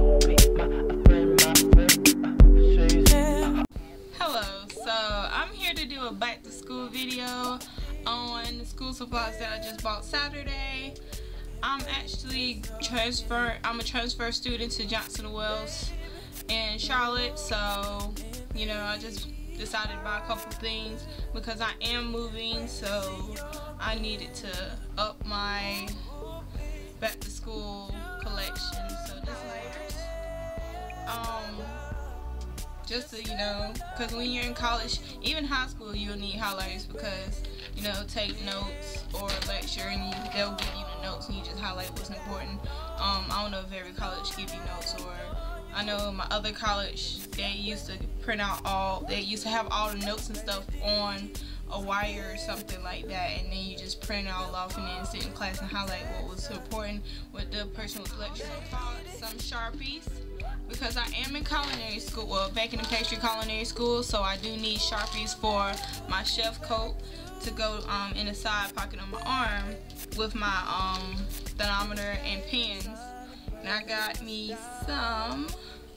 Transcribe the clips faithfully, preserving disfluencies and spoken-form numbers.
Hello, so I'm here to do a back to school video on the school supplies that I just bought Saturday. I'm actually transfer I'm a transfer student to Johnson Wells in Charlotte, so you know I just decided to buy a couple things because I am moving, so I needed to up my back to school collection. So this layers, um, just to, you know, because when you're in college, even high school, you'll need highlighters because, you know, take notes or lecture and you, they'll give you the notes and you just highlight what's important. Um, I don't know if every college gives you notes, or I know my other college, they used to print out all, they used to have all the notes and stuff on a wire or something like that, and then you just print it all off and then sit in class and highlight what was important, what the person was lecturing. I bought some Sharpies because I am in culinary school, well, baking and pastry culinary school, so I do need Sharpies for my chef coat to go um, in the side pocket on my arm with my um, thermometer and pens. And I got me some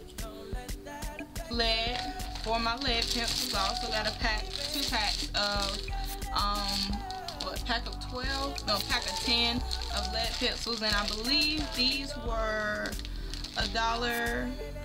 lead for my lead pencils. I also got a pack, two packs of, um, what, pack of twelve? No, pack of ten of lead pencils, and I believe these were a dollar,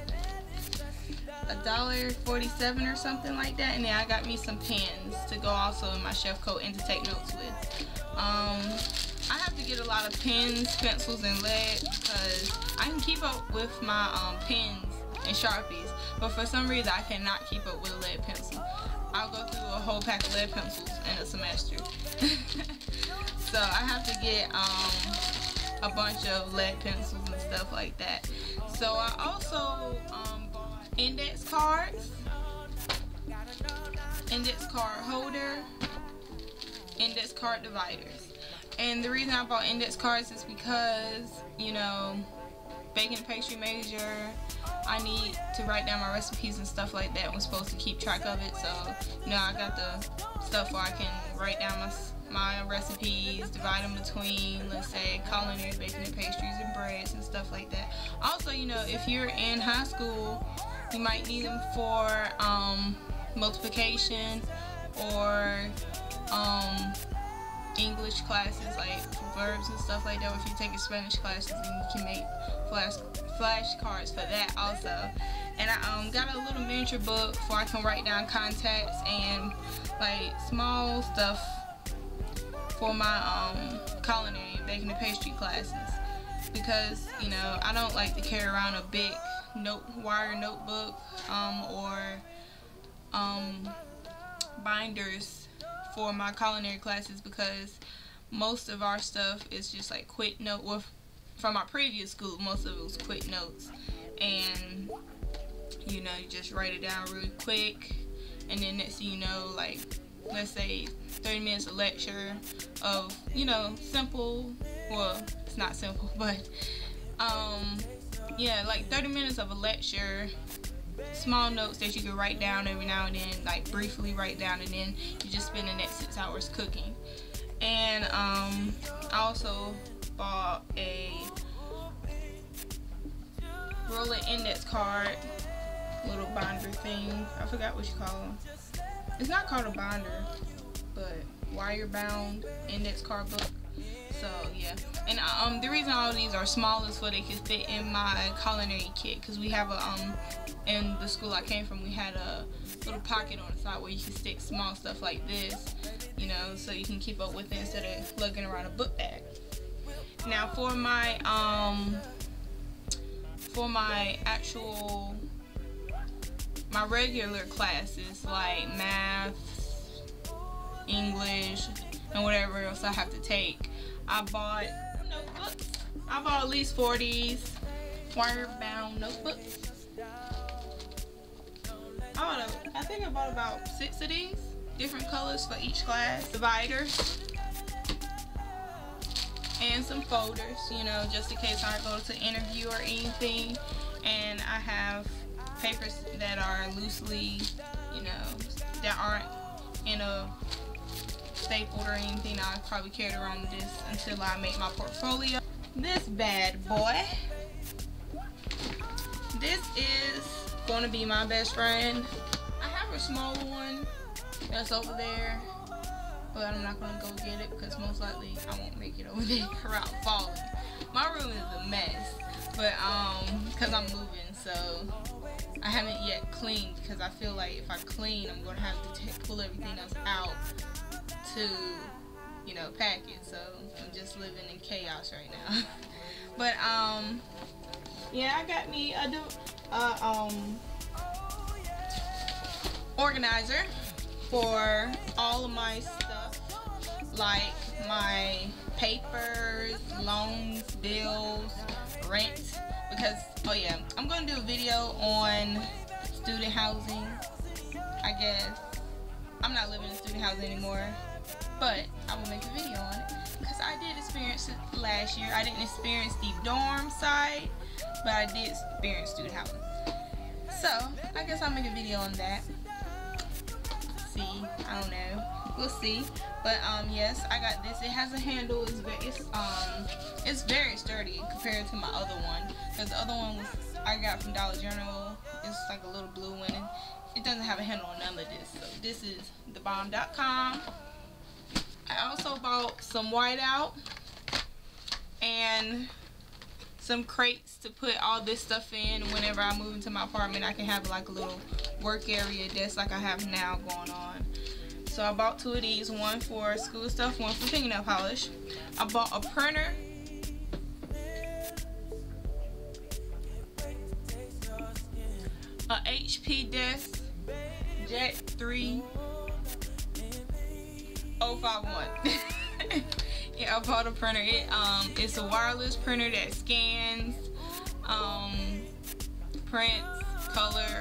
a dollar forty-seven or something like that. And then I got me some pens to go also in my chef coat and to take notes with. Um, I have to get a lot of pens, pencils, and lead because I can keep up with my um, pens and Sharpies, but for some reason I cannot keep up with a lead pencil. I'll go through a whole pack of lead pencils in a semester. So I have to get um, a bunch of lead pencils and stuff like that. So I also um, bought index cards, index card holder, index card dividers. And the reason I bought index cards is because, you know, baking and pastry major, I need to write down my recipes and stuff like that. I'm supposed to keep track of it, so, you know, I got the stuff where I can write down my, my recipes, divide them between, let's say, culinary, baking and pastries, and breads and stuff like that. Also, you know, if you're in high school, you might need them for um, multiplication or um, English classes, like verbs and stuff like that. Or if you're taking Spanish classes, then you can make flash flashcards for that also. And I um, got a little miniature book where I can write down contacts and like small stuff for my um, culinary, baking and pastry classes, because, you know, I don't like to carry around a big note wire notebook um, or um, binders for my culinary classes, because most of our stuff is just like quick note. Well, from my previous school, most of it was quick notes, and you know, you just write it down really quick, and then next thing you know, like, let's say thirty minutes of lecture of, you know, simple, well, it's not simple, but um yeah, like thirty minutes of a lecture, small notes that you can write down every now and then, like briefly write down, and then you just spend the next six hours cooking. And um, I also bought a roller index card, little binder thing. I forgot what you call them. It's not called a binder, but wire bound index card book. So yeah, and um, the reason all of these are small is so they can fit in my culinary kit, because we have a um, in the school I came from, we had a little pocket on the side where you can stick small stuff like this, you know, so you can keep up with it instead of lugging around a book bag. Now for my um, for my actual my regular classes like math, English, and whatever else I have to take, I bought notebooks. I bought at least four of these wire-bound notebooks. I, bought a, I think I bought about six of these, different colors for each class. Dividers and some folders, you know, just in case I go to interview or anything. And I have papers that are loosely, you know, that aren't in a stapled or anything. I probably carry around this until I make my portfolio. This bad boy this is going to be my best friend. I have a smaller one that's over there, but I'm not going to go get it because most likely I won't make it over there without falling. My room is a mess, but um, because I'm moving, so I haven't yet cleaned because I feel like if I clean, I'm going to have to take, pull everything else out to, you know, pack it. So I'm just living in chaos right now. But um, yeah, I got me a uh, um organizer for all of my stuff, like my papers, loans, bills, rent. Because, oh yeah, I'm going to do a video on student housing, I guess. I'm not living in student housing anymore, but I will make a video on it. Because I did experience it last year. I didn't experience the dorm side, but I did experience student housing. So, I guess I'll make a video on that. See, I don't know. We'll see. But um, yes, I got this. It has a handle. It's very, it's um, it's very sturdy compared to my other one. Because the other one was I got from Dollar General. It's like a little blue one. And it doesn't have a handle on none of this. So this is the bomb dot com. I also bought some whiteout and some crates to put all this stuff in. Whenever I move into my apartment, I can have like a little work area desk like I have now going on. So I bought two of these, one for school stuff, one for fingernail polish. I bought a printer. A H P desk, Jet three oh five one. Yeah, I bought a printer. It um, it's a wireless printer that scans, um, prints, color,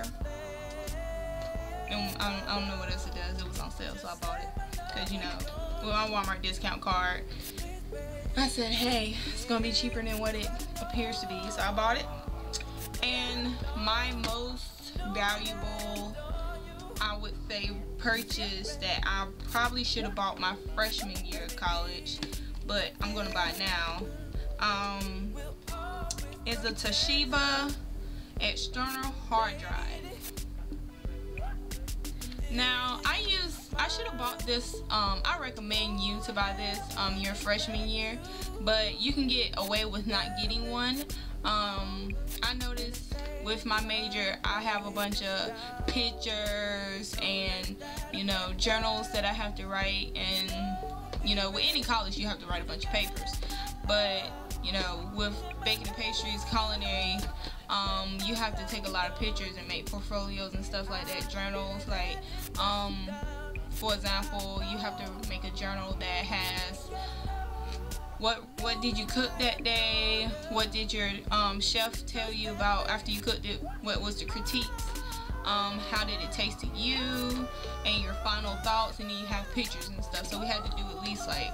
and I don't, I don't know what else it does. It was on sale, so I bought it. Cause you know, with my Walmart discount card, I said, hey, it's gonna be cheaper than what it appears to be, so I bought it. And my most valuable, I would say, purchase that I probably should have bought my freshman year of college, but I'm gonna buy it now. Um, is a Toshiba external hard drive. Now I use, I should have bought this. Um, I recommend you to buy this um, your freshman year, but you can get away with not getting one. Um, I noticed with my major, I have a bunch of pictures and, you know, journals that I have to write, and, you know, with any college you have to write a bunch of papers. But, you know, with baking and pastries, culinary, um, you have to take a lot of pictures and make portfolios and stuff like that, journals, like, um, for example, you have to make a journal that has What what did you cook that day? What did your um, chef tell you about after you cooked it? What was the critiques? Um, how did it taste to you? And your final thoughts, and then you have pictures and stuff. So we had to do at least like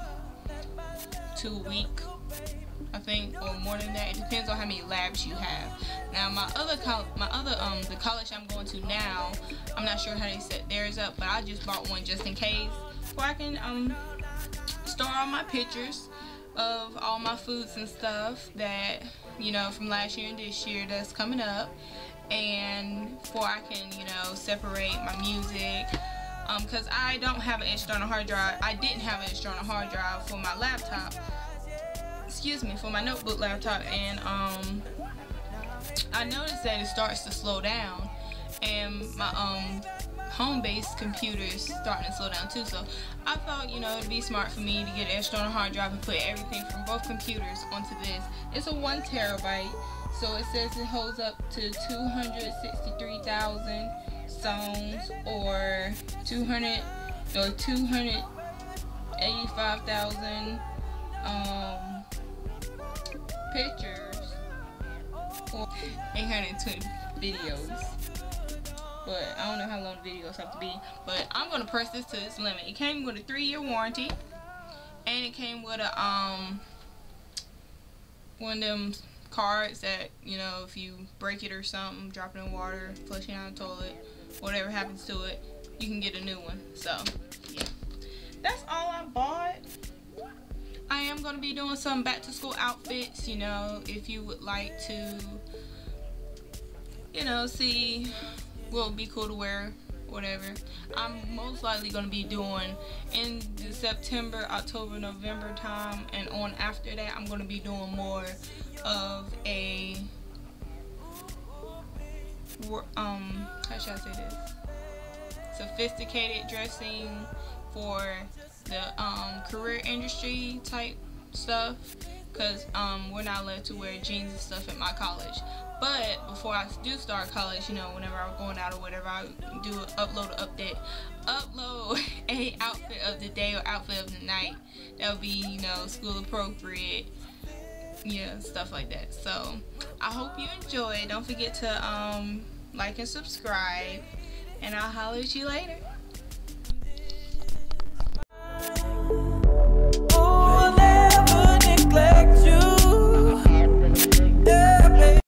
two a week, I think, or more than that. It depends on how many labs you have. Now my other co my other um the college I'm going to now, I'm not sure how they set theirs up, but I just bought one just in case, where I can um store all my pictures of all my foods and stuff that, you know, from last year and this year that's coming up, and for I can, you know, separate my music, um, because I don't have an external hard drive. I didn't have an external hard drive for my laptop, excuse me, for my notebook laptop, and um, I noticed that it starts to slow down, and my um home-based computer is starting to slow down too. So I thought, you know, it'd be smart for me to get an external hard drive and put everything from both computers onto this. It's a one terabyte, so it says it holds up to two hundred sixty-three thousand songs, or two hundred or two hundred eighty-five thousand um, pictures, or eight hundred twenty videos. But I don't know how long the videos have to be. But I'm gonna press this to its limit. It came with a three-year warranty, and it came with a um one of them cards that, you know, if you break it or something, drop it in water, flush it down the toilet, whatever happens to it, you can get a new one. So yeah, that's all I bought. I am gonna be doing some back to school outfits. You know, if you would like to you know, see what would be cool to wear, whatever. I'm most likely going to be doing in the September, October, November time, and on after that, I'm going to be doing more of a, um, how should I say this? Sophisticated dressing for the um, career industry type stuff, because um, we're not allowed to wear jeans and stuff at my college. But before I do start college, you know, whenever I'm going out or whatever, I do upload an update, upload a outfit of the day or outfit of the night that will be, you know, school appropriate, yeah, stuff like that. So I hope you enjoy. Don't forget to um, like and subscribe, and I'll holler at you later.